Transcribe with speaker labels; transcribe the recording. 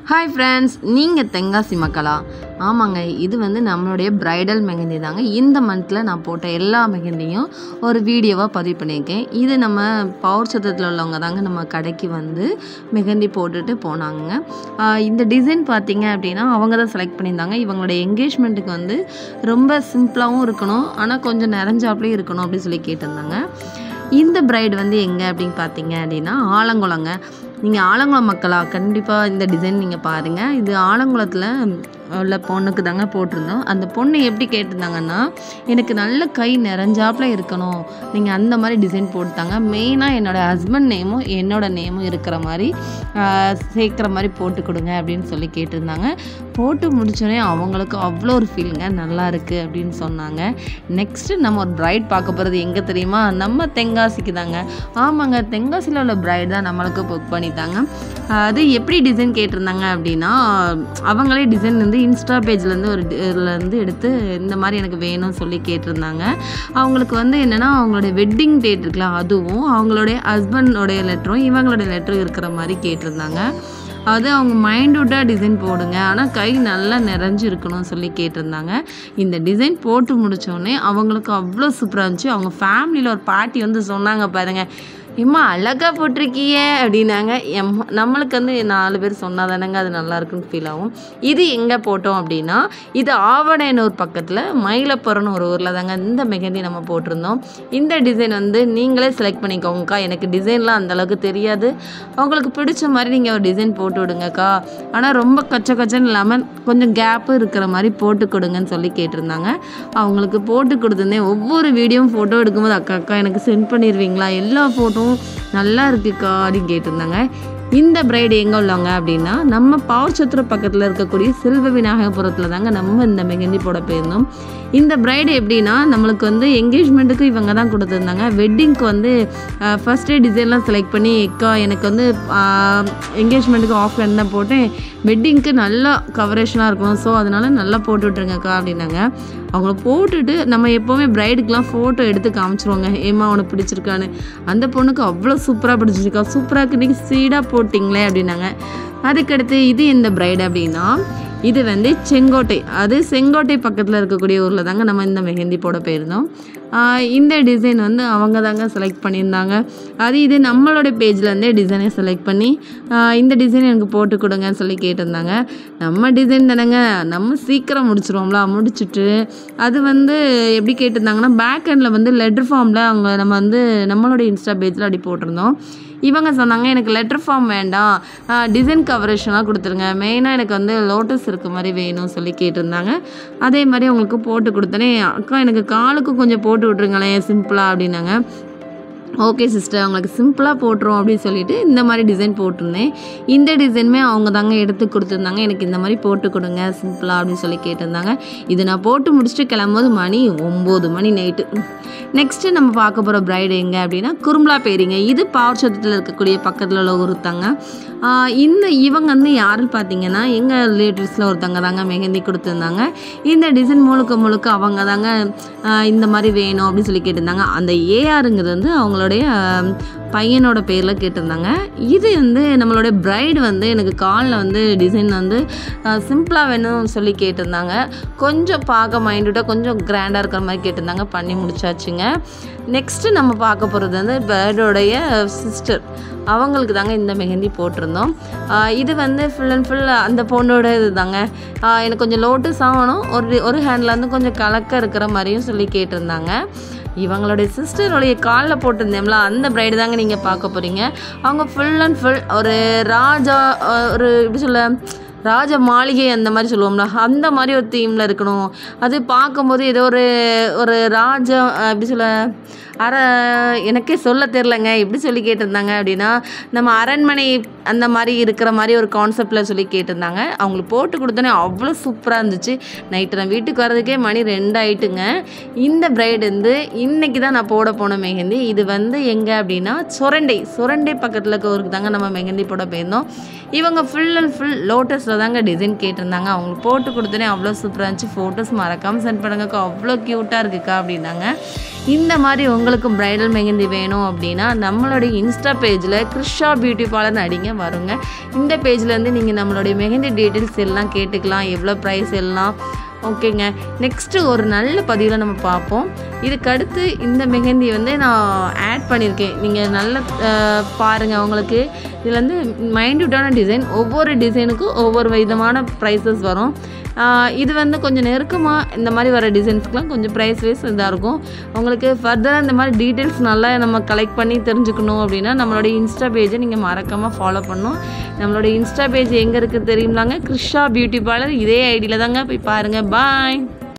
Speaker 1: Hi friends, நீங்கள் தென்காசி மக்களா? ஆமாங்க, இது வந்து நம்மளுடைய பிரைடல் மெஹந்தி தாங்க. இந்த மந்தில் நான் போட்ட எல்லா மெஹந்தியும் ஒரு வீடியோவாக பதிவு பண்ணியிருக்கேன். இது நம்ம பவர் சத்திரத்தில் உள்ளவங்க தாங்க நம்ம கடைக்கு வந்து மெஹந்தி போட்டுட்டு போனாங்க. இந்த டிசைன் பார்த்தீங்க அப்படின்னா அவங்க தான் செலக்ட் பண்ணியிருந்தாங்க. இவங்களுடைய என்கேஜ்மெண்ட்டுக்கு வந்து ரொம்ப சிம்பிளாகவும் இருக்கணும், ஆனால் கொஞ்சம் நிறைஞ்சாப்லேயும் இருக்கணும் அப்படின்னு சொல்லி கேட்டிருந்தாங்க. இந்த பிரைடு வந்து எங்கே அப்படின்னு பார்த்தீங்க அப்படின்னா ஆலங்குளங்க. நீங்கள் ஆலங்குளம் மக்களா? கண்டிப்பாக இந்த டிசைன் நீங்கள் பாருங்கள். இது ஆலங்குளத்தில் உள்ள பொண்ணுக்கு தாங்க போட்டிருந்தோம். அந்த பொண்ணு எப்படி கேட்டிருந்தாங்கன்னா, எனக்கு நல்ல கை நிறைஞ்சாப்புல இருக்கணும், நீங்கள் அந்த மாதிரி டிசைன் போட்டுட்டாங்க. மெயினாக என்னோடய ஹஸ்பண்ட் நேமும் என்னோட நேமும் இருக்கிற மாதிரி சேர்க்குற மாதிரி போட்டு கொடுங்க அப்படின்னு சொல்லி கேட்டிருந்தாங்க. போட்டு முடிச்சோடனே அவங்களுக்கு அவ்வளோ ஒரு ஃபீலுங்க, நல்லா இருக்குது அப்படின்னு சொன்னாங்க. நெக்ஸ்ட்டு நம்ம ஒரு பிரைட் பார்க்க போகிறது எங்கே தெரியுமா? நம்ம தென்காசிக்கு தாங்க. ஆமாங்க, தென்காசியில் உள்ள பிரைட் தான் நம்மளுக்கு புக் பண்ணிட்டாங்க. அது எப்படி டிசைன் கேட்டிருந்தாங்க அப்படின்னா, அவங்களே டிசைன் வந்து இன்ஸ்டா பேஜ்லேருந்து ஒரு இதுலேருந்து எடுத்து இந்த மாதிரி எனக்கு வேணும்னு சொல்லி கேட்டிருந்தாங்க. அவங்களுக்கு வந்து என்னென்னா, அவங்களுடைய வெட்டிங் டேட் இருக்கலாம், அதுவும் அவங்களுடைய ஹஸ்பண்டோடைய லெட்டரும் இவங்களுடைய லெட்டரும் இருக்கிற மாதிரி கேட்டிருந்தாங்க. அது அவங்க மைண்ட்வுட்டாக டிசைன் போடுங்க, ஆனால் கை நல்லா நிறைஞ்சு இருக்கணும்னு சொல்லி கேட்டிருந்தாங்க. இந்த டிசைன் போட்டு முடித்தோடனே அவங்களுக்கு அவ்வளோ சூப்பராக இருந்துச்சு. அவங்க ஃபேமிலியில் ஒரு பாட்டி வந்து சொன்னாங்க பாருங்கள், எம்மா அழகாக போட்டிருக்கிய அப்படின்னாங்க. நம்மளுக்கு வந்து 4 பேர் சொன்னால் தானேங்க அது நல்லாயிருக்குன்னு ஃபீல் ஆகும். இது எங்கே போட்டோம் அப்படின்னா, இது ஆவணனூர் பக்கத்தில் மயிலப்புறம்னு ஒரு ஊரில் தாங்க இந்த மெஹந்தி நம்ம போட்டிருந்தோம். இந்த டிசைன் வந்து நீங்களே செலக்ட் பண்ணிக்கோங்கக்கா. எனக்கு டிசைன்லாம் அந்தளவுக்கு தெரியாது, அவங்களுக்கு பிடிச்ச மாதிரி நீங்கள் ஒரு டிசைன் போட்டு விடுங்கக்கா, ஆனால் ரொம்ப கச்சன்னு இல்லாமல் கொஞ்சம் கேப்பு இருக்கிற மாதிரி போட்டு கொடுங்கன்னு சொல்லி கேட்டிருந்தாங்க. அவங்களுக்கு போட்டு கொடுத்துருந்தேன். ஒவ்வொரு வீடியோவும் ஃபோட்டோ எடுக்கும்போது அக்கா எனக்கு சென்ட் பண்ணிடுவீங்களா, எல்லா ஃபோட்டோ நல்லா இருக்குக்கா அப்படின்னு கேட்டிருந்தாங்க. இந்த பிரைடு எங்கே உள்ளவங்க அப்படின்னா, நம்ம பவர் சத்திரம் பக்கத்தில் இருக்கக்கூடிய செல்வ விநாயகபுரத்தில் தாங்க நம்ம இந்த மெஹந்தி போட போயிருந்தோம். இந்த பிரைடு எப்படின்னா, நம்மளுக்கு வந்து என்கேஜ்மெண்ட்டுக்கு இவங்க தான் கொடுத்துருந்தாங்க. வெட்டிங்க்கு வந்து ஃபஸ்ட்டே டிசைன்லாம் செலக்ட் பண்ணி, அக்கா எனக்கு வந்து என்கேஜ்மெண்ட்டுக்கு ஆஃப் ஹேண்ட் தான் போட்டேன், வெட்டிங்க்கு நல்லா கவரேஷனாக இருக்கணும், ஸோ அதனால் நல்லா போட்டு விட்ருங்கக்கா அப்படின்னாங்க. அவங்கள போட்டுட்டு நம்ம எப்போவுமே பிரைடுக்கெலாம் ஃபோட்டோ எடுத்து காமிச்சிருவாங்க, ஏமா உனக்கு பிடிச்சிருக்கான்னு. அந்த பொண்ணுக்கு அவ்வளோ சூப்பராக பிடிச்சிருக்கா, சூப்பராக இருக்கு, இன்றைக்கி ஸ்வீடாக போட்டிங்களே அப்படின்னாங்க. அதுக்கடுத்து இது இந்த பிரைடு அப்படின்னா, இது வந்து செங்கோட்டை, அது செங்கோட்டை பக்கத்தில் இருக்கக்கூடிய ஊரில் தாங்க நம்ம இந்த மெஹந்தி போட போயிருந்தோம். இந்த டிசைன் வந்து அவங்க தாங்க செலக்ட் பண்ணியிருந்தாங்க. இது நம்மளோட பேஜ்லேருந்தே டிசைனை செலக்ட் பண்ணி இந்த டிசைன் எனக்கு போட்டு கொடுங்கன்னு சொல்லி கேட்டிருந்தாங்க. நம்ம டிசைன் தானேங்க, நம்ம சீக்கிரம் முடிச்சிருவோம்ல. முடிச்சுட்டு அது வந்து எப்படி கேட்டிருந்தாங்கன்னா, பேக் ஹேண்டில் வந்து லெட்டர் ஃபார்மில் அவங்க நம்ம வந்து நம்மளோட இன்ஸ்டா பேஜில் அப்படி போட்டிருந்தோம். இவங்க சொன்னாங்க, எனக்கு லெட்டர் ஃபார்ம் வேண்டாம், டிசைன் கவரேஷனாக கொடுத்துருங்க, மெயினாக எனக்கு வந்து லோட்டஸ் இருக்க மாதிரி வேணும்னு சொல்லி கேட்டிருந்தாங்க. அதே மாதிரி அவங்களுக்கு போட்டு கொடுத்தனே, அக்கா எனக்கு காலுக்கு கொஞ்சம் போட்டு விட்ருங்களேன் சிம்பிளாக அப்படின்னாங்க. ஓகே சிஸ்டர், அவங்களுக்கு சிம்பிளாக போட்டுரும் அப்படின்னு சொல்லிட்டு இந்த மாதிரி டிசைன் போட்டிருந்தேன். இந்த டிசைனுமே அவங்க தாங்க எடுத்து கொடுத்துருந்தாங்க. எனக்கு இந்த மாதிரி போட்டு கொடுங்க சிம்பிளாக அப்படின்னு சொல்லி கேட்டிருந்தாங்க. இது நான் போட்டு முடிச்சுட்டு கிளம்பும்போது மணி 9 மணி நைட்டு. நெக்ஸ்ட்டு நம்ம பார்க்க போகிற பிரைடு எங்கே அப்படின்னா, குரும்பலா பேரிங்க. இது பவர் சத்திரத்தில் இருக்கக்கூடிய பக்கத்தில் உள்ள ஒருத்தாங்க. இவங்க வந்து யாருன்னு பார்த்தீங்கன்னா, எங்கள் ரிலேட்டிவ்ஸில் ஒருத்தங்க தாங்க மெஹந்தி கொடுத்துருந்தாங்க. இந்த டிசைன் முழுக்க அவங்க தாங்க இந்த மாதிரி வேணும் அப்படின்னு சொல்லி கேட்டிருந்தாங்க. அந்த ஏஆருங்கிறது வந்து அவங்களுடைய பையனோட பேரில் கேட்டிருந்தாங்க. இது வந்து நம்மளுடைய பிரைடு வந்து எனக்கு காலில் வந்து டிசைன் வந்து சிம்பிளாக வேணும்னு சொல்லி கேட்டிருந்தாங்க. கொஞ்சம் பார்க்க மைண்டூட்டாக கொஞ்சம் கிராண்டாக இருக்கிற மாதிரி கேட்டிருந்தாங்க. பண்ணி முடிச்சாச்சுங்க. நெக்ஸ்ட்டு நம்ம பார்க்க போகிறது வந்து பிரைடோடைய சிஸ்டர், அவங்களுக்கு தாங்க இந்த மெஹந்தி போட்டிருந்தோம். இது வந்து ஃபுல் அண்ட் ஃபுல் அந்த பொண்ணோட இது தாங்க. எனக்கு கொஞ்சம் லோட்டஸ் ஆகணும், ஒரு ஹேண்டில் வந்து கொஞ்சம் கலக்க இருக்கிற மாதிரியும் சொல்லி கேட்டிருந்தாங்க. இவங்களுடைய சிஸ்டருடைய காலில் போட்டிருந்தேம்ல, அந்த பிரைடு தாங்க நீங்கள் பார்க்க போகிறீங்க. அவங்க ஃபுல் அண்ட் ஃபுல் ஒரு ராஜா, ஒரு எப்படி சொல்ல, ராஜ மாளிகை அந்த மாதிரி சொல்லுவோம்ல, அந்த மாதிரி ஒரு தீமில் இருக்கணும். அது பார்க்கும்போது ஏதோ ஒரு ராஜா எப்படி சொல்ல, எனக்கே சொல்ல தெரிலங்க, எப்படி சொல்லி கேட்டிருந்தாங்க அப்படின்னா, நம்ம அரண்மனை அந்த மாதிரி இருக்கிற மாதிரி ஒரு கான்செப்டில் சொல்லி கேட்டிருந்தாங்க. அவங்களுக்கு போட்டு கொடுத்தோன்னே அவ்வளோ சூப்பராக இருந்துச்சு. நைட்டு நான் வீட்டுக்கு வரதுக்கே மணி 2 ஆகிட்டுங்க. இந்த பிரைடு வந்து இன்றைக்கி தான் நான் போட போன மெஹந்தி. இது வந்து எங்கே அப்படின்னா, சுரண்டை பக்கத்தில் இருக்க ஊருக்கு தாங்க நம்ம மெஹந்தி போட போயிருந்தோம். இவங்க ஃபுல் அண்ட் ஃபுல் லோட்டஸில் தாங்க டிசைன் கேட்டிருந்தாங்க. அவங்களுக்கு போட்டு கொடுத்தோன்னே அவ்வளோ சூப்பராக இருந்துச்சு. ஃபோட்டோஸ் மறக்காமல் சென்ட் பண்ணுங்கக்கா, அவ்வளோ க்யூட்டாக இருக்குக்கா அப்படின்னாங்க. இந்த மாதிரி உங்களுக்கு பிரைடல் மெஹந்தி வேணும் அப்படின்னா நம்மளுடைய இன்ஸ்டா பேஜில் கிருஷா பியூட்டி பார்லர்னு அடிங்க வருங்க. இந்த பேஜ்லேருந்து நீங்கள் நம்மளுடைய மெஹந்தி டீட்டெயில்ஸ் எல்லாம் கேட்டுக்கலாம், எவ்வளோ ப்ரைஸ் எல்லாம். ஓகேங்க, நெக்ஸ்ட்டு ஒரு நல்ல பதிவில் நம்ம பார்ப்போம். இதுக்கடுத்து இந்த மெஹந்தி வந்து நான் ஆட் பண்ணியிருக்கேன், நீங்கள் நல்லா பாருங்கள். உங்களுக்கு இதில் வந்து மைன்யூட்டான டிசைன், ஒவ்வொரு டிசைனுக்கும் ஒவ்வொரு விதமான ப்ரைஸஸ் வரும். இது வந்து கொஞ்சம் நெருக்கமாக இந்த மாதிரி வர டிசைன்ஸ்க்கெலாம் கொஞ்சம் ப்ரைஸ் வைஸ் இதாக இருக்கும். உங்களுக்கு ஃபர்தராக இந்த மாதிரி டீட்டெயில்ஸ் நல்லா நம்ம கலெக்ட் பண்ணி தெரிஞ்சுக்கணும் அப்படின்னா நம்மளுடைய இன்ஸ்டா பேஜை நீங்கள் மறக்காமல் ஃபாலோ பண்ணணும். நம்மளுடைய இன்ஸ்டா பேஜ் எங்கே இருக்குது தெரியுங்களாங்க, கிருஷா பியூட்டி பார்லர். இதே ஐடியில் தாங்க போய் பாருங்கள். பாய்.